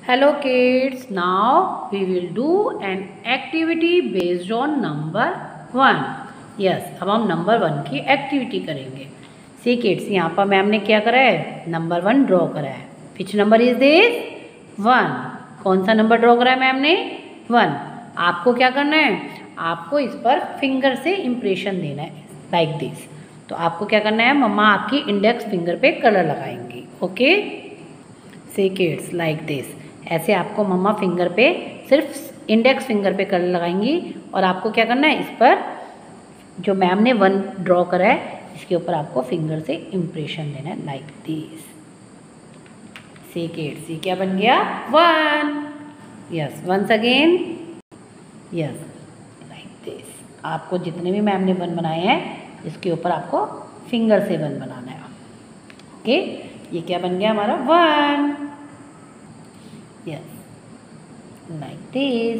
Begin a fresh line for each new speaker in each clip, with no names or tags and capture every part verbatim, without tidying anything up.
Hello kids, now we will do an activity based on number one. Yes, अब हम number one की activity करेंगे. See kids, यहाँ पर मैम ने क्या करा है? नंबर वन ड्रॉ करा है. Which number is this? One. कौन सा नंबर ड्रॉ करा है मैम ने? वन. आपको क्या करना है? आपको इस पर फिंगर से इम्प्रेशन देना है, लाइक दिस. तो आपको क्या करना है? मम्मा आपकी इंडेक्स फिंगर पे कलर लगाएंगी. Okay? See kids, like this. ऐसे आपको मम्मा फिंगर पे सिर्फ इंडेक्स फिंगर पे कलर लगाएंगी और आपको क्या करना है? इस पर जो मैम ने वन ड्रॉ करा है इसके ऊपर आपको फिंगर से इम्प्रेशन देना है, like this. See kids, see क्या बन गया? One. Yes, once again. Yes, like this. आपको जितने भी मैम ने वन बनाए हैं इसके ऊपर आपको फिंगर से वन बनाना है. ओके, ये क्या बन गया हमारा? One. Yes, like this.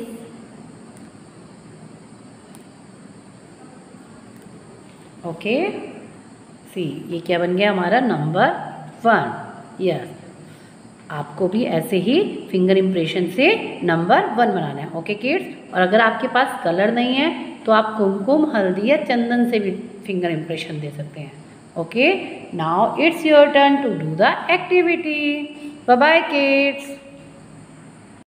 Okay, see ये क्या बन गया हमारा? Number one. यस, आपको भी ऐसे ही फिंगर इम्प्रेशन से नंबर वन बनाना है. ओके किड्स, और अगर आपके पास कलर नहीं है तो आप कुमकुम, हल्दी या चंदन से भी फिंगर इम्प्रेशन दे सकते हैं. Okay, now it's your turn to do the activity. Bye bye kids.